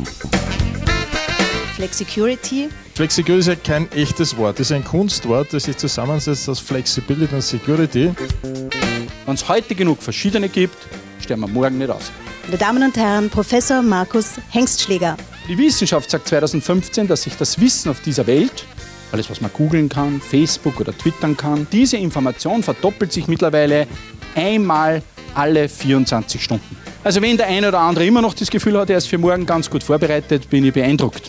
Flexicurity. Flexicurity ist ja kein echtes Wort, das ist ein Kunstwort, das sich zusammensetzt aus Flexibility und Security. Wenn es heute genug verschiedene gibt, sterben wir morgen nicht aus. Meine Damen und Herren, Professor Markus Hengstschläger. Die Wissenschaft sagt 2015, dass sich das Wissen auf dieser Welt, alles was man googeln kann, Facebook oder twittern kann, diese Information verdoppelt sich mittlerweile einmal alle 24 Stunden. Also wenn der eine oder andere immer noch das Gefühl hat, er ist für morgen ganz gut vorbereitet, bin ich beeindruckt.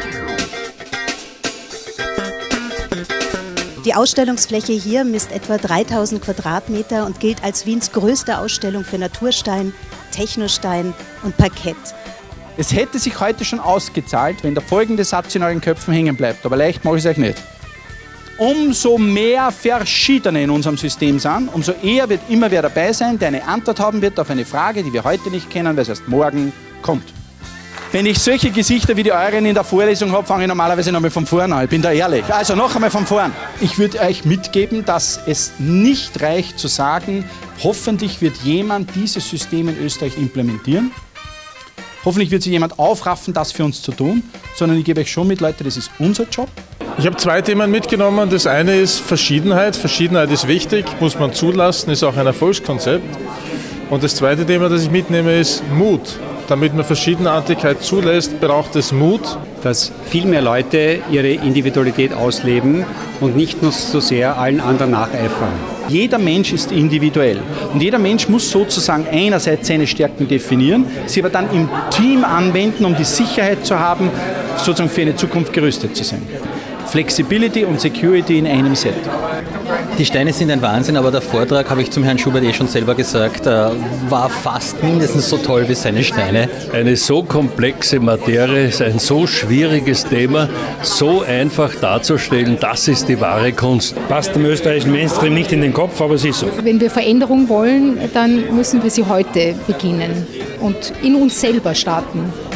Die Ausstellungsfläche hier misst etwa 3000 Quadratmeter und gilt als Wiens größte Ausstellung für Naturstein, Technostein und Parkett. Es hätte sich heute schon ausgezahlt, wenn der folgende Satz in euren Köpfen hängen bleibt, aber leicht mache ich es euch nicht. Umso mehr Verschiedene in unserem System sind, umso eher wird immer wer dabei sein, der eine Antwort haben wird auf eine Frage, die wir heute nicht kennen, weil es erst morgen kommt. Wenn ich solche Gesichter wie die euren in der Vorlesung habe, fange ich normalerweise nochmal von vorne an. Ich bin da ehrlich. Also noch einmal von vorn. Ich würde euch mitgeben, dass es nicht reicht zu sagen, hoffentlich wird jemand dieses System in Österreich implementieren. Hoffentlich wird sich jemand aufraffen, das für uns zu tun. Sondern ich gebe euch schon mit, Leute, das ist unser Job. Ich habe zwei Themen mitgenommen. Das eine ist Verschiedenheit. Verschiedenheit ist wichtig, muss man zulassen, ist auch ein Erfolgskonzept. Und das zweite Thema, das ich mitnehme, ist Mut. Damit man Verschiedenartigkeit zulässt, braucht es Mut. Dass viel mehr Leute ihre Individualität ausleben und nicht nur so sehr allen anderen nacheifern. Jeder Mensch ist individuell und jeder Mensch muss sozusagen einerseits seine Stärken definieren, sie aber dann im Team anwenden, um die Sicherheit zu haben, sozusagen für eine Zukunft gerüstet zu sein. Flexibility und Security in einem Set. Die Steine sind ein Wahnsinn, aber der Vortrag, habe ich zum Herrn Schubert schon selber gesagt, war fast mindestens so toll wie seine Steine. Eine so komplexe Materie, ein so schwieriges Thema, so einfach darzustellen, das ist die wahre Kunst. Passt dem österreichischen Mainstream nicht in den Kopf, aber es ist so. Wenn wir Veränderung wollen, dann müssen wir sie heute beginnen und in uns selber starten.